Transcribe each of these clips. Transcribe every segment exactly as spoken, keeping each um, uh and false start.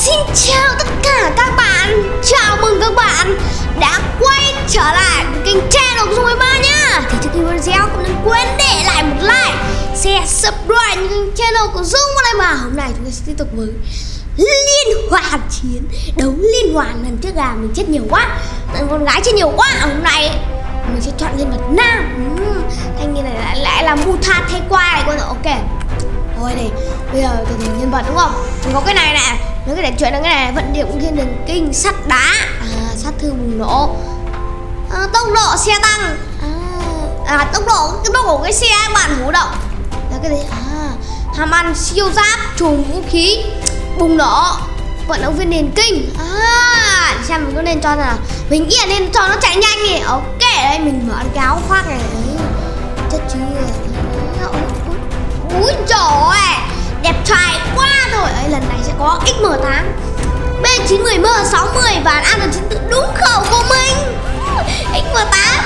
Xin chào tất cả các bạn, chào mừng các bạn đã quay trở lại với kênh channel của Dung hai ba nhá. Thì trước khi vào video không nên quên để lại một like, share, subscribe kênh channel của Dung hai ba. Hôm nay chúng ta sẽ tiếp tục với liên hoàn chiến đấu liên hoàn. Lần trước là mình chết nhiều quá, tận con gái chết nhiều quá. Hôm nay mình sẽ chọn nhân vật nam. uhm, Thanh niên này lại, lại là Mutat thay qua này con. Ok thôi này, bây giờ từ từ nhân vật đúng không? Mình có cái này nè, nói cái này chuyện là cái này vận điểm thiên thần kinh, sắt đá, à, sát thương bùng nổ, à, tốc độ xe tăng, à, à tốc độ cái tốc độ của cái xe các bạn vũ động là cái gì? À, hàm ăn siêu giáp, chùm vũ khí, bùng nổ, vận động viên điền kinh. À, xem mình có nên cho nào? Mình nghĩ là nên cho nó chạy nhanh đi. Ok, đây mình mở cái áo khoác này đấy, chất chưa? Úi trời ơi, đẹp trai quá rồi. Ấy, lần này sẽ có ích em tám, B chín mươi, M sáu mươi và A chín tự đúng khẩu của mình. ích em tám.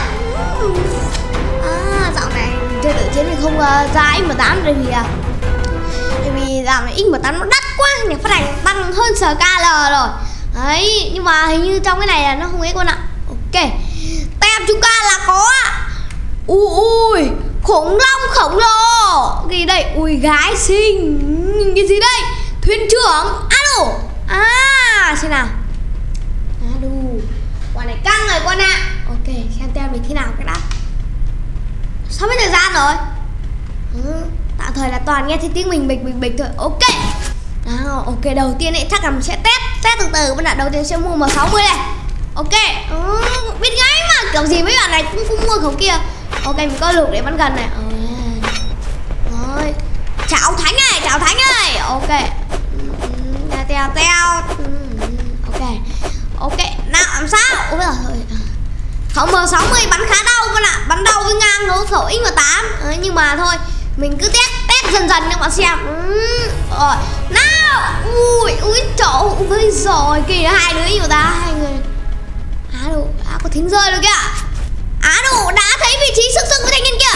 À, dạo này chơi tự chiến thì không uh, ra ích em tám bởi vì uh, bởi vì dạo này ích em tám nó đắt quá, nhà phát hành tăng hơn ét ca lờ rồi. Đấy, nhưng mà hình như trong cái này là nó không ấy con ạ. Ok, tem chúng ta là có ui ui khủng long khổng lồ. Gì đây? Ui gái xinh. Cái gì đây? Thuyền trưởng. À đủ. À xem nào. À đủ. Quả này căng rồi con ạ. À. Ok, xem tem mình thế nào cái đã. Sắp hết thời gian rồi. Ừ, tạm thời là toàn nghe thấy tiếng mình bịch bịch bịch thôi. Ok. Nào, ok, đầu tiên ấy chắc là mình sẽ test Test từ từ. Bên đầu tiên sẽ mua M sáu mươi này. Ok. Ừ, biết ngay mà. Kiểu gì mấy bạn này cũng, cũng mua khẩu kia. Ok, mình có lục để bắn gần này. Rồi, chào Thánh này, chào Thánh này. Ok, teo teo teo. Ok, ok, nào làm sao? Ôi giời ơi, khẩu M sáu mươi bắn khá đau con ạ, bắn đau với ngang đấu khẩu ích em tám. Đấy, nhưng mà thôi, mình cứ test test dần dần cho bạn xem. Rồi, nào, ui ui trời ơi rồi kìa, hai đứa yêu ta, hai người. Á đủ, à, có thính rơi rồi kìa. Á đủ, đã thấy vị trí sức sức với thanh niên kia.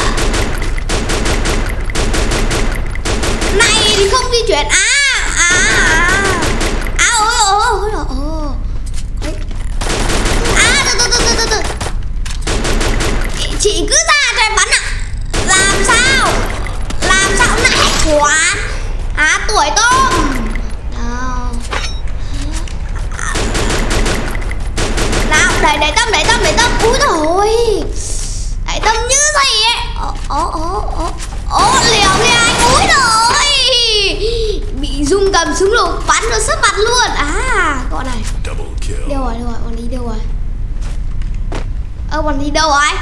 Này thì không di chuyển. À à à à ôi ôi ôi ôi. À từ từ từ từ từ. Chị cứ ra cho em bắn ạ. Làm sao? Làm sao lại quá. À tuổi tôm. Nào. Nào, đẩy đẩy tâm đẩy tâm đẩy tâm. Úi rồi. Đẩy tâm như gì ấy. Ồ ồ ồ ồ. Ồ liều kìa anh. Úi rồi. Bị Dung cầm súng lục bắn nó sắp mặt luôn. À con này. Đâu rồi đâu rồi, con đi đâu rồi? Ơ con đi đâu rồi?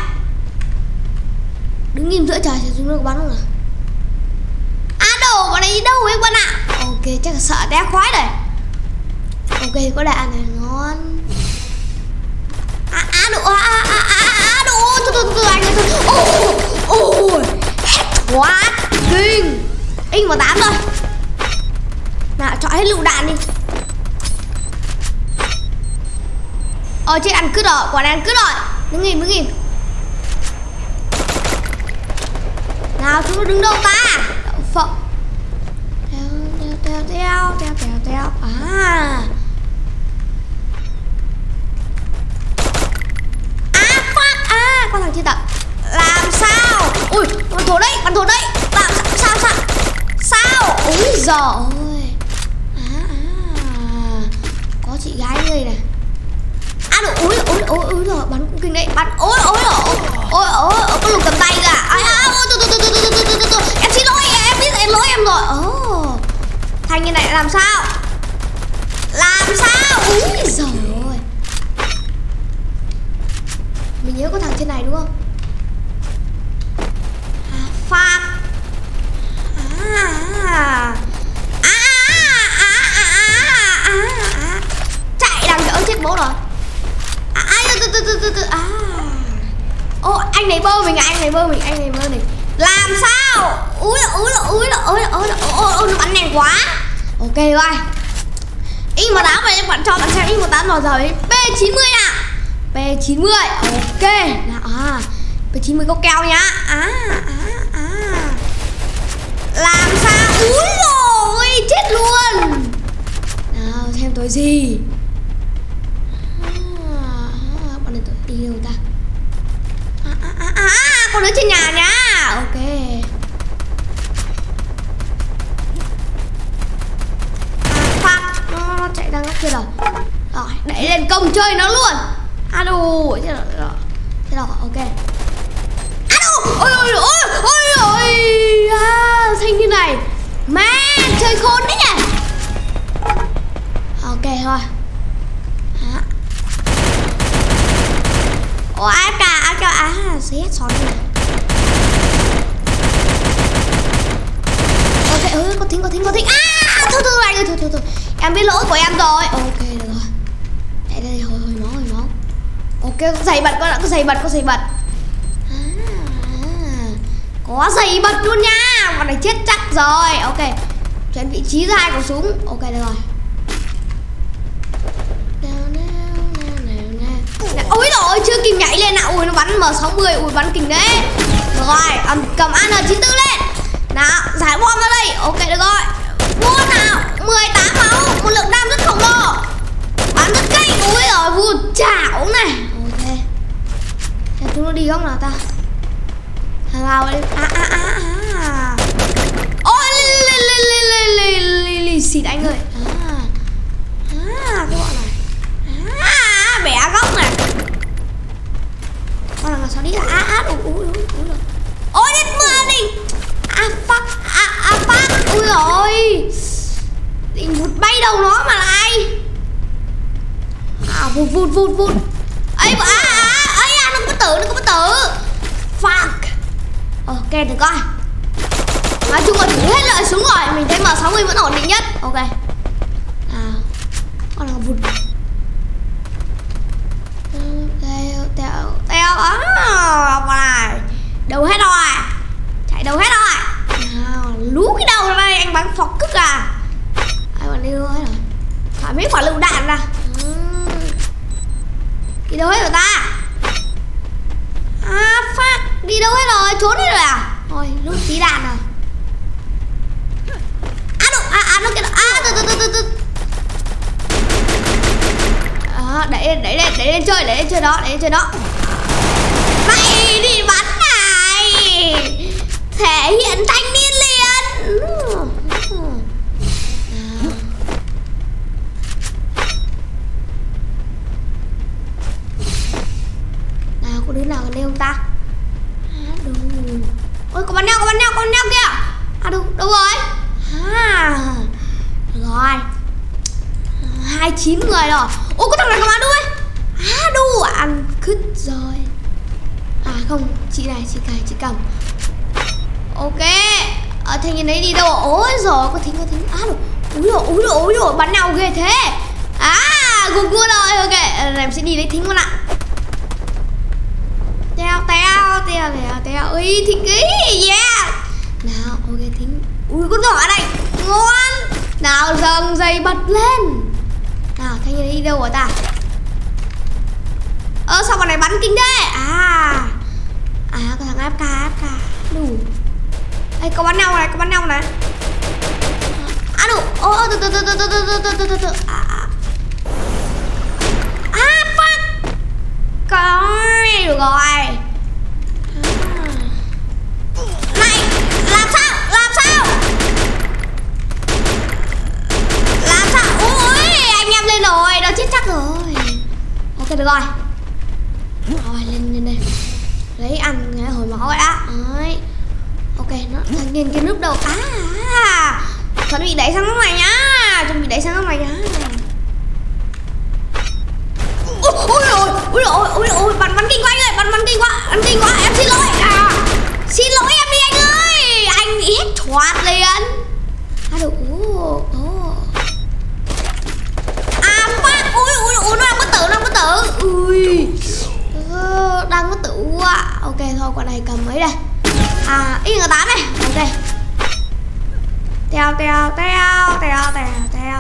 Đứng im giữa trời sẽ Dung lục bắn không à? À đồ con này đi đâu ấy con ạ? À? Ok chắc là sợ té khoái rồi. Ok có đạn này ngon. À à đồ à à à à đồ từ từ từ anh ơi. Ôi ôi hết quá kinh. ích em tám thôi. Nào chọn hết lựu đạn đi. Ờ chết ăn cứt rồi, quả này ăn cứt rồi. Đứng im đứng im. Nào chúng nó đứng đâu ta? Đậu phộng. Theo theo theo theo theo theo theo. À à fuck. À con thằng chưa tập. Làm sao? Ui bắn thổ đấy, bắn thổ đấy. Làm sao sao sao sao? Ôi giời ơi. À à có chị gái đây này. À đồ ôi ôi ôi ôi rồi bắn cũng kinh đấy. Bắn ôi ôi ôi ôi ôi ôi có lục cầm tay kìa. À à ôi từ từ từ từ từ từ từ. Em xin lỗi em biết em lỗi em rồi. Ồ thanh như này làm sao? Làm sao? Ôi giời ơi. Mình nhớ có thằng trên này đúng không? À phạt. À à à à à à à chạy đang đỡ chết bố rồi. À từ từ từ từ từ. À ô anh này bơ mình, anh này bơ mình, anh này bơ mình. Làm sao? Úi úi úi úi úi úi nó bắn nhanh quá. Ok rồi. ích em tám này bạn cho bạn xem ích em tám vào giờ B chín mươi nè. B chín mươi. Ok. Nào à. B chín mươi có keo nhá. À à à. Làm sao? Úi rồi chết luôn. Nào xem tôi rồi gì. À, bọn này tự đi đâu ta? À, à, à, à, con đứa trên nhà nhá. Ok. À, phát nó, nó chạy ra ngắt kia rồi. Rồi, đẩy lên công chơi nó luôn. À đù, thế rồi. Thế rồi, ok. À đù, ôi ôi ôi ôi ôi. À, thanh như này. Má, chơi khôn đấy nhỉ. Ok thôi. À. Ủa ai cả ai cả à xé xót này. Ok ơi có thính có thính có thính. À thôi thôi anh ơi thôi thôi thôi. Em biết lỗi của em rồi. Ok được rồi. Đây đây hồi hồi máu hồi máu. Ok có giày bật con ạ, có giày bật có giày bật. À, có giày bật luôn nha. Con này chết chắc rồi. Ok. Chuyển vị trí ra hai khẩu súng. Ok được rồi. Ôi rồi chưa kịp nhảy lên nào. Ui nó bắn M sáu mươi. Ui bắn kinh đấy. Được rồi um, cầm A N chín tư lên. Nào giải bom ra đây. Ok được rồi. Mua nào mười tám máu. Một lượng đam rất khổng lồ. Bắn rất kinh. Ui rồi vụt chảo này. Ok. Xem chúng nó đi không nào ta. Nào à à à à. Ôi li li li li li li li xịt anh ơi. À à cái bọn này. À bẻ góc này. Con là sao đi là á á ui ui ui ui. Ôi đất mưa đi. À fuck à à fuck. Ui rồi. Định vụt bay đầu nó mà lại. À vụt vụt vụt vụt. Ấy à à ấy à nó có tử nó có tử. Fuck. Ok được coi. Nói chung là thử hết lợi súng rồi. Mình thấy M sáu mươi vẫn ổn định nhất. Ok. À con là vụt. Teo teo teo á này đâu hết rồi chạy đâu hết rồi nào lú cái đầu ra đây anh bắn phọc cức à ai còn đi đâu hết rồi phải mấy quả lựu đạn ra đi đâu hết rồi ta à phát đi đâu hết rồi trốn hết rồi à thôi rút tí đạn rồi à đâu à à nó kia à từ từ từ từ từ à, đẩy lên đẩy lên đẩy lên chơi đẩy lên chơi đó đẩy lên chơi đó mày đi bắn này thể hiện thanh niên liền nào có đứa nào gần đây không ta à, đâu ôi có bắn nhau có bắn nhau có bắn nhau kìa à đâu đâu rồi à rồi hai chín người rồi. Ủa có thằng này có bán đuôi. À đu ăn cứt rồi. À không chị này chị cài chị cầm. Ok ở thanh niên đấy đi đâu. Ôi rồi có thính có thính. À đâu úi rồi úi rồi úi rồi bắn nhau ghê thế. À gục cua rồi. Ok em sẽ đi lấy thính con ạ. Teo teo teo teo teo. Ui thính ký. Yeah. Nào ok thính. Ui con giỏ ở đây ngon. Nào dần dây bật lên. Nào thanh niên đi đâu rồi ta. Ơ sao bọn này bắn kinh thế. À à có thằng ép ca ép ca đủ. Ê có bắn nhau này có bắn nhau này. À đủ. Ô từ từ từ từ từ từ từ từ từ từ. À à à fuck. Coi được rồi. Này làm sao làm sao làm sao. Ui anh em lên rồi nó chết chắc rồi. Ok được rồi. Rồi lên lên đây lấy ăn nghe hồi máu vậy đã. Đấy. Ok nó thằng niên kia núp đầu. À, à chuẩn bị đẩy sang góc này nhá. Chuẩn bị đẩy sang góc này nhá. Ôi ôi ôi ôi ôi ôi bắn bắn kinh quá anh ơi bắn bắn kinh quá bắn kinh quá em xin lỗi. À xin lỗi em đi anh ơi anh bị hết thoát liền. À được. À phát ui ui ui nó đang có tử nó đang có tử. Ui ờ, đang có tử quá. Ok thôi quả này cầm mấy đây. À x tám này. Ok teo teo teo teo teo teo.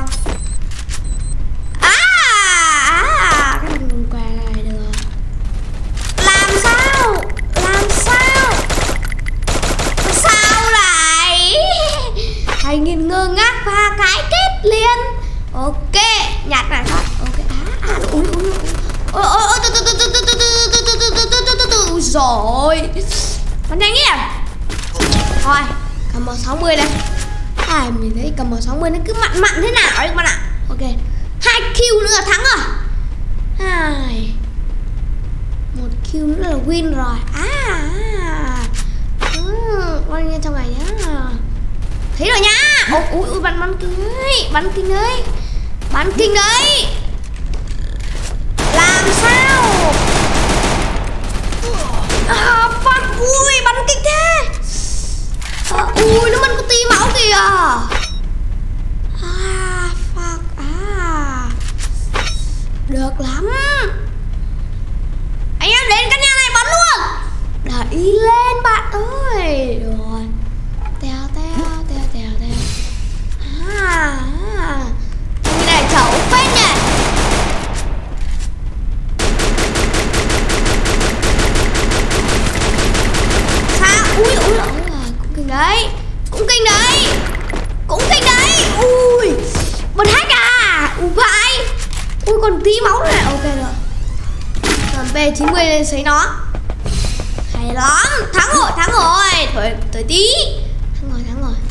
À à cái thằng què này được. Làm sao làm sao sao lại thành nghìn ngơ ngác và cái kết liền. Ok nhặt Thôi cầm M sáu mươi đây. Ai mình thấy cầm M sáu mươi nó cứ mặn mặn thế nào đấy các bạn ạ. Ok, hai kill nữa là thắng rồi. Hai một kill nữa là win rồi. À, coi nghe trong này nhá. Thấy rồi nhá. Ôi ui ui bắn bắn kinh đấy, bắn kinh đấy, bắn kinh đấy. Làm sao? À, fuck, ui bắn kinh thế. À, ui nó mình có tí máu kìa. À, fuck, à được lắm. Anh em đến căn nhà này bắn luôn. Đẩy lên bạn ơi. Rồi teo teo teo teo teo. À, à. Cái này chậu phết nhỉ. Sao? Ui ui ui, cũng kinh đấy, cũng kinh đấy, cũng kinh đấy. Ui bật hack à. Ui vãi. Ui còn tí máu này. Ok rồi. Còn B chín mươi lên sấy nó. Hay lắm. Thắng rồi, thắng rồi. Thôi tới tí. Thắng rồi, thắng rồi.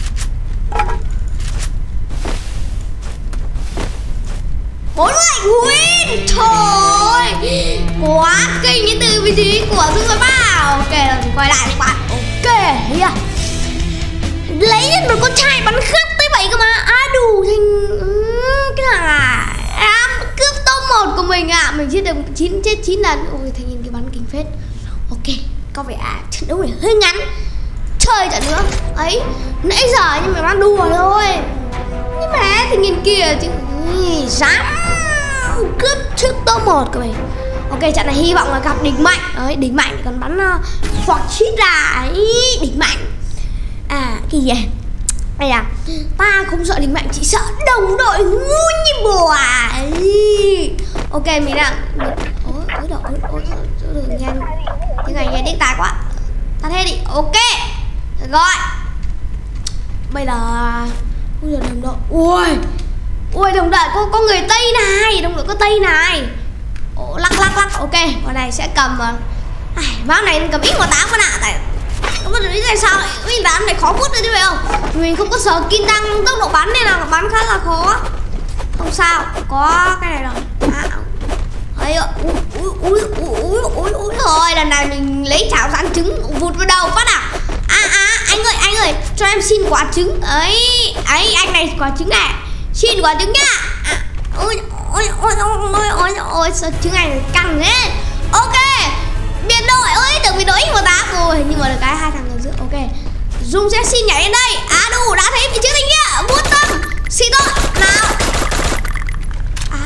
Bốn mươi win. Trời, quá kinh những từ vị trí của Dương Tuấn Bảo. Ok rồi, mình quay lại các bạn. Ok, thấy chưa? Lấy được một con trai bắn khắp tới vậy cơ mà. À đủ thành cái thằng à, à cướp top một của mình à. Mình chết được chín chết chín lần. Ôi thanh niên cái bắn kinh phết. Ok, có vẻ à, trận đấu này hơi ngắn. Chơi trận nữa. Ấy, nãy giờ nhưng mà đang đùa thôi. Nhưng mà thanh niên kia chứ dám cướp trước top một của mình. Ok, trận này hy vọng là gặp đỉnh mạnh. Đấy, đỉnh mạnh còn bắn uh, hoặc chít ra ấy, đỉnh mạnh. À, cái gì vậy? Đây à, ta không sợ đỉnh mạnh, chỉ sợ đồng đội ngu như bò ấy. Ok, mình đang ôi, ôi, ôi, ôi, ôi, ôi, nhanh. Cái này nghe điếc tai quá. Ta thế đi, ok. Rồi. Bây giờ bây giờ đồng đội. Ui. Ui đồng đội có, có người Tây này, đồng đội có Tây này. Ồ, lắc lắc lắc. Ok, con này sẽ cầm à, ván này cầm X mười tám con ạ. Tại không biết tại sao lại ván này khó vút rồi chứ phải không? Mình không có skin tăng tốc độ bắn nên là bắn khá là khó. Không sao, có cái này rồi. À, ui ui ui ui ui ui rồi, lần này mình lấy chảo rán trứng vụt vào đầu phát à. À à anh ơi, anh ơi, cho em xin quả trứng. Ấy, ấy anh này quả trứng này. Xin quả trứng nhá. À, ôi ôi ôi ôi ôi ôi sao trứng này căng thế. Ok. Biệt đội ơi, được biệt đội X mười tám rồi, nhưng mà được cái hai thằng ở giữa. Ok. Dung sẽ xin nhảy lên đây. À đủ, đã thấy vị trí thanh kia. Vuốt tâm. Xin thôi. Nào. À.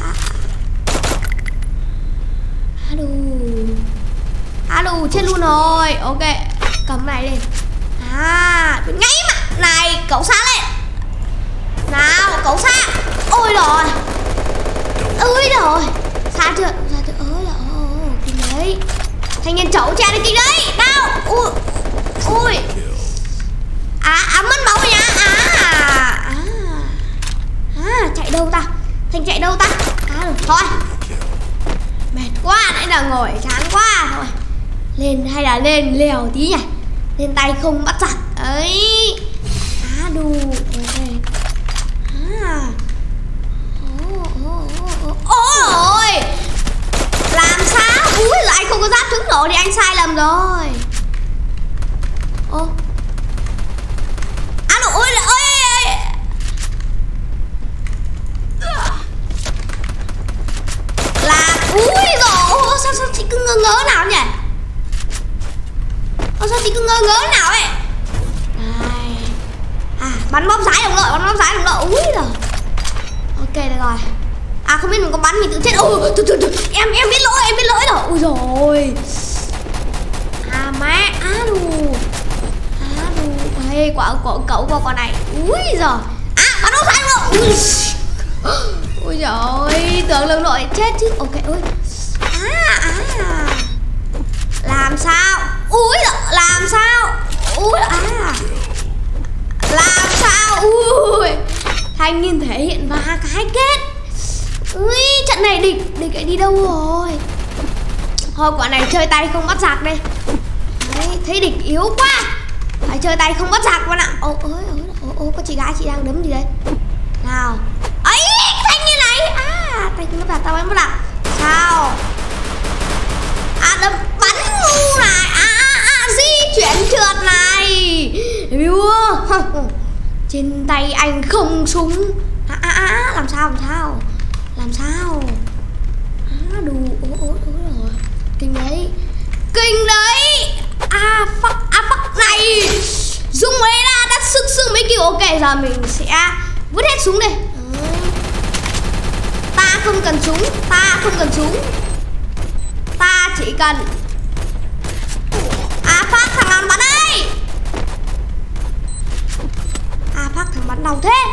À đủ. À đủ, chết luôn rồi. Ok. Cầm này lên. À, ngay mà. Này, cậu xa lên. Nào, cậu xa. Ôi rồi. Ôi rồi. Xa chưa? Xa chưa? Ôi rồi. Kinh đấy. Thanh niên chậu cha đi kinh đấy. Nào. Ui. Ui. À, à mất máu rồi nhá. À. À. À, chạy đâu ta? Thanh chạy đâu ta? À, được. Thôi. Mệt quá, nãy giờ ngồi chán quá. Thôi. Lên hay là lên lèo tí nhỉ? Lên tay không bắt giặc. Ấy. À, đù. Ok. À. Ôi ôi, làm sao? Úi là anh không có giáp trứng nổ thì anh sai lầm rồi. Ô. À ôi ôi. Là úi rồi, sao sao chị cứ ngơ ngớ nào nhỉ? Ô, sao chị cứ ngơ ngớ nào ấy? Này. À, bắn bom rái đồng đội, bắn bom rái đồng đội. Úi rồi. Ok được rồi. À không biết mình có bắn mình tự chết. Ôi từ từ từ em em biết lỗi em biết lỗi rồi. Ui rồi. À má á đù. Á đù. Ê quả quả cậu qua con này. Úi giời. À bắn đâu sai rồi. Ui. Ui giời, tưởng lực đội chết chứ. Ok ơi. À à. Làm sao? Úi giời, làm sao? Úi à. Làm sao? Ui. Thanh niên thể hiện ba cái kết. Ui, trận này địch, địch lại đi đâu rồi? Thôi quả này chơi tay không bắt giặc đây. Đấy, thấy địch yếu quá. Hãy chơi tay không bắt giặc bạn ạ. Ô ôi ô ô có chị gái chị đang đấm gì đấy. Nào. Ấy thanh như này. À tay không bắt giặc tao em bắt giặc. Sao? À đấm bắn ngu này. À à à di chuyển trượt này. Hiểu không? Trên tay anh không súng. À à à làm sao làm sao? Làm sao? À đủ ố ố ố rồi. Kinh đấy. Kinh đấy. À fuck à fuck này. Dùng ấy ra đã sức sức mấy kiểu. Ok giờ mình sẽ vứt hết súng đi. Ừ. Ta không cần súng. Ta không cần súng. Ta chỉ cần à phát thằng nào bắn đây. À phát thằng bắn đầu thế.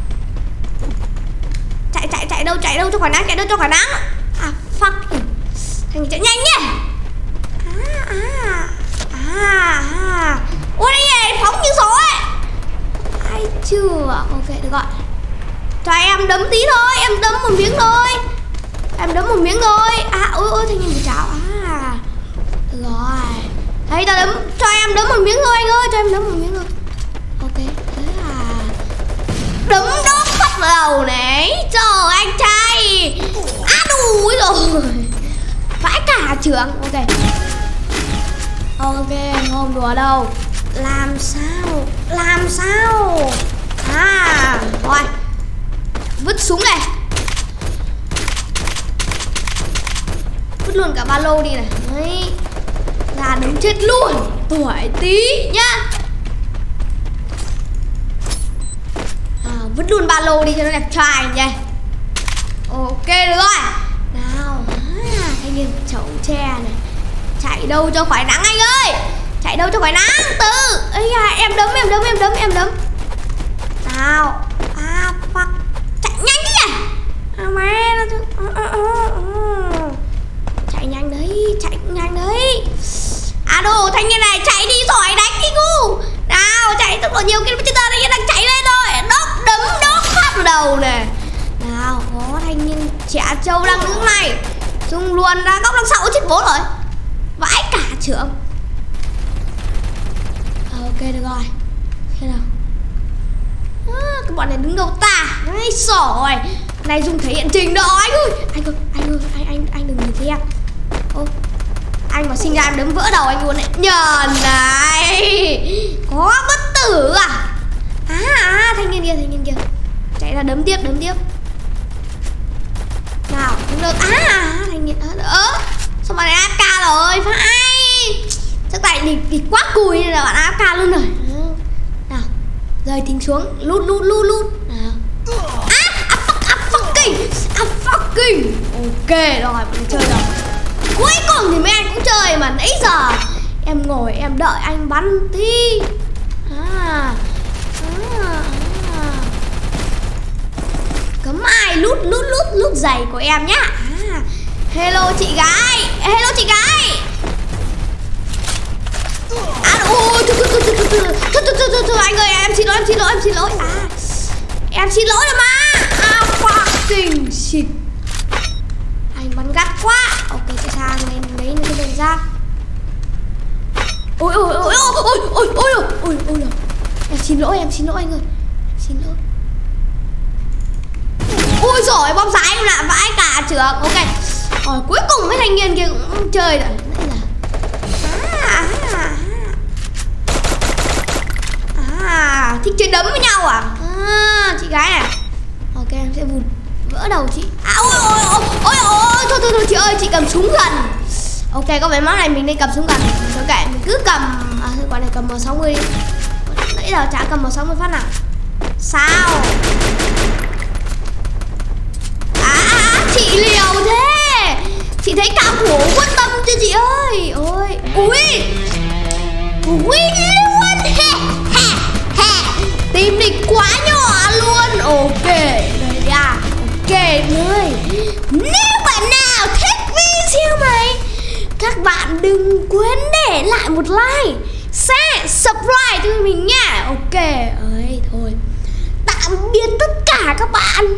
Chạy chạy chạy đâu chạy đâu cho khỏi nắng. Chạy đâu cho khỏi nắng. À fuck. Thằng chạy nhanh nhé. À à à à. Ôi đây phóng như gió ấy. Ai chưa. Ok được rồi. Cho em đấm tí thôi. Em đấm một miếng thôi. Em đấm một miếng thôi. À ôi ôi thanh niên bị cháo. À được rồi. Thấy tao đấm. Cho em đấm một miếng thôi anh ơi. Cho em đấm một miếng thôi. Ok thế là đấm đốt phát vào đầu này. Trời anh trai. À đủ rồi. Vãi cả trường. Ok. Ok không đùa đâu. Làm sao. Làm sao. À rồi. Vứt súng này. Vứt luôn cả ba lô đi này. Đấy. Ra đứng chết luôn. Tuổi tí nhá. À, vứt luôn ba lô đi cho nó đẹp trai nhỉ. Ok được rồi. Nào à, thanh niên chậu tre này. Chạy đâu cho khỏi nắng anh ơi. Chạy đâu cho khỏi nắng. Từ ấy à, em đấm em đấm em đấm em đấm. Nào. À fuck. Chạy nhanh đi nhỉ. À mẹ nó à, à, à, à. Chạy nhanh đấy. Chạy nhanh đấy. À đồ thanh niên này chạy đi rồi đánh đi ngu. Nào chạy tốc độ nhiều km đây đang chạy lên rồi. Đốt đấm đốt phát vào đầu này. Nào có thanh niên trẻ trâu đang đứng này. Dùng luôn ra góc đằng sau chết bố rồi. Vãi cả trưởng. À, ok được rồi. Thế nào à, các bọn này đứng đâu ta. Ai xỏ rồi. Này dùng thể hiện trình độ anh ơi. Anh ơi anh ơi anh anh anh đừng nhìn thấy em. Ô anh mà sinh ra em đấm vỡ đầu anh luôn đấy. Nhờn này. Có bất tử à. À à thanh niên kia thanh niên kia. Chạy ra đấm tiếp đấm tiếp. Nào đứng đâu. À, à thanh niên đỡ. Sao bạn a ca rồi phải. Chắc tại địch địch quá cùi nên là bạn a ca luôn rồi. Nào rơi tính xuống. Lút lút lút lút. Nào. À, à, fuck, à fucking à fucking. Ok rồi mình chơi rồi. Cuối cùng thì mấy anh cũng chơi mà nãy giờ em ngồi em đợi anh bắn thi. À, à, à. Cấm ai lút lút lút lút giày của em nhá. À, hello chị gái. Hello chị gái. À ôi thôi thôi thôi thôi thôi thôi thôi thôi anh ơi em xin lỗi em xin lỗi em xin lỗi. À em xin lỗi rồi mà. À fucking shit. Anh bắn gắt quá. Ok chạy sang lên lấy những cái đường ra. Ôi ôi ôi ôi ôi ôi ôi ôi ôi ôi em xin lỗi em xin lỗi anh ơi. Em xin lỗi. Ôi giỏi bom giá em lại vãi cả trường. Ok. Rồi cuối cùng mấy thanh niên kia cũng chơi rồi. Nãy là à, à, à. À thích chơi đấm với nhau à. À chị gái này. Ok em sẽ vụt vỡ đầu chị. À ôi ôi ôi ôi ôi thôi thôi thôi chị ơi chị cầm súng gần. Ok có vẻ món này mình nên cầm súng gần. Thôi kệ mình cứ cầm. À thôi quả này cầm M sáu mươi đi. Nãy giờ chả cầm M sáu mươi phát nào. Sao à, à chị liều thế. Chị thấy cao thủ quan tâm cho chị ơi. Ôi ui ui luôn. He he he. Tìm địch quá nhỏ luôn. Ok đây à. Ok ơi. Nếu bạn nào thích video này, các bạn đừng quên để lại một like, share, subscribe cho mình nha. Ok ơi thôi. Tạm biệt tất cả các bạn.